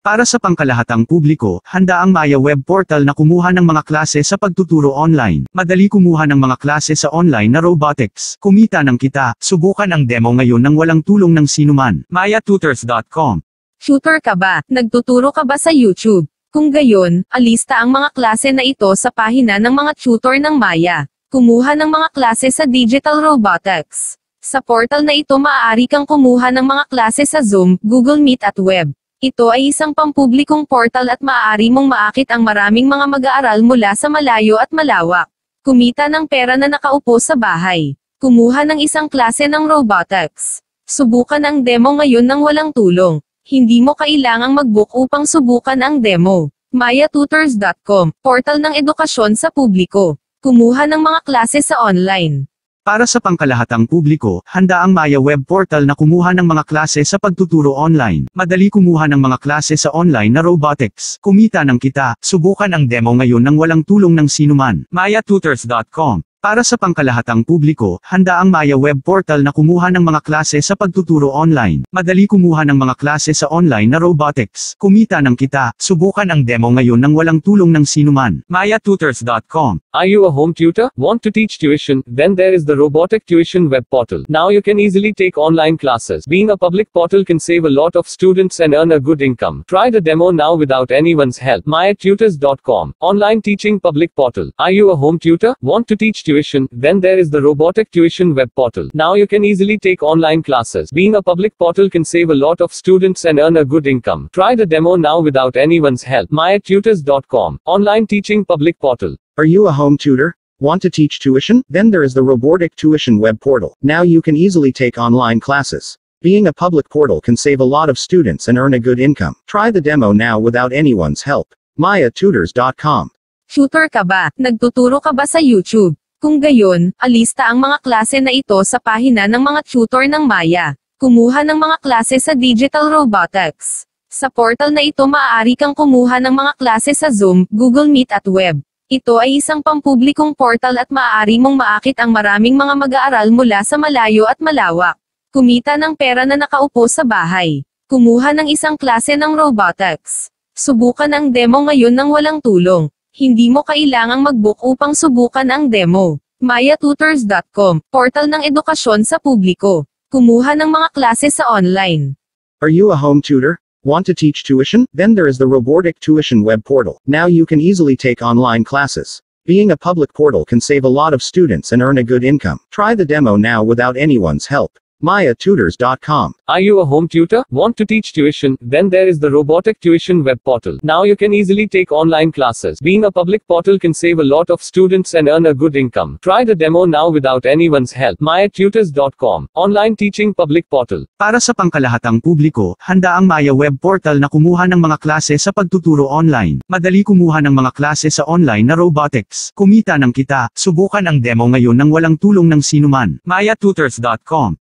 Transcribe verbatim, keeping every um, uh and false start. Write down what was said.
Para sa pangkalahatang publiko, handa ang Maya web portal na kumuha ng mga klase sa pagtuturo online. Madali kumuha ng mga klase sa online na robotics. Kumita ng kita. Subukan ang demo ngayon nang walang tulong ng sinuman. maya tutors dot com. Tutor ka ba? Nagtuturo ka ba sa YouTube? Kung gayon, alista ang mga klase na ito sa pahina ng mga tutor ng Maya. Kumuha ng mga klase sa digital robotics. Sa portal na ito maaari kang kumuha ng mga klase sa Zoom, Google Meet at web. Ito ay isang pampublikong portal at maaari mong maakit ang maraming mga mag-aaral mula sa malayo at malawak. Kumita ng pera na nakaupo sa bahay. Kumuha ng isang klase ng robotics. Subukan ang demo ngayon nang walang tulong. Hindi mo kailangang mag-book upang subukan ang demo. maya tutors dot com, portal ng edukasyon sa publiko. Kumuha ng mga klase sa online. Para sa pangkalahatang publiko, handa ang Maya web portal na kumuha ng mga klase sa pagtuturo online. Madali kumuha ng mga klase sa online na robotics. Kumita ng kita. Subukan ang demo ngayon nang walang tulong ng sinuman. maya tutors dot com. Para sa pangkalahatang publiko, handa ang Maya web portal na kumuha ng mga klase sa pagtuturo online. Madali kumuha ng mga klase sa online na robotics. Kumita ng kita. Subukan ang demo ngayon nang walang tulong ng sinuman. maya tutors dot com. Are you a home tutor? Want to teach tuition? Then there is the Robotic Tuition web portal. Now you can easily take online classes. Being a public portal can save a lot of students and earn a good income. Try the demo now without anyone's help. maya tutors dot com. Online teaching public portal. Are you a home tutor? Want to teach tuition? Then there is the Robotic Tuition web portal. Now you can easily take online classes. Being a public portal can save a lot of students and earn a good income. Try the demo now without anyone's help. maya tutors dot com. Online teaching public portal. Are you a home tutor? Want to teach tuition? Then there is the Robotic Tuition web portal. Now you can easily take online classes. Being a public portal can save a lot of students and earn a good income. Try the demo now without anyone's help. maya tutors dot com. Tutor ka ba? Nagtuturo ka ba sa YouTube? Kung gayon, alista ang mga klase na ito sa pahina ng mga tutor ng Maya. Kumuha ng mga klase sa digital robotics. Sa portal na ito maaari kang kumuha ng mga klase sa Zoom, Google Meet at web. Ito ay isang pampublikong portal at maaari mong maakit ang maraming mga mag-aaral mula sa malayo at malawak. Kumita ng pera na nakaupo sa bahay. Kumuha ng isang klase ng robotics. Subukan ang demo ngayon nang walang tulong. Hindi mo kailangang mag-book upang subukan ang demo. maya tutors dot com, portal ng edukasyon sa publiko. Kumuha ng mga klase sa online. Are you a home tutor? Want to teach tuition? Then there is the Robotic Tuition web portal. Now you can easily take online classes. Being a public portal can save a lot of students and earn a good income. Try the demo now without anyone's help. maya tutors dot com. Are you a home tutor? Want to teach tuition? Then there is the Robotic Tuition web portal. Now you can easily take online classes. Being a public portal can save a lot of students and earn a good income. Try the demo now without anyone's help. maya tutors dot com. Online teaching public portal. Para sa pangkalahatang publiko, handa ang Maya web portal na kumuha ng mga klase sa pagtuturo online. Madali kumuha ng mga klase sa online na robotics. Kumita ng kita. Subukan ang demo ngayon nang walang tulong ng sinuman. maya tutors dot com.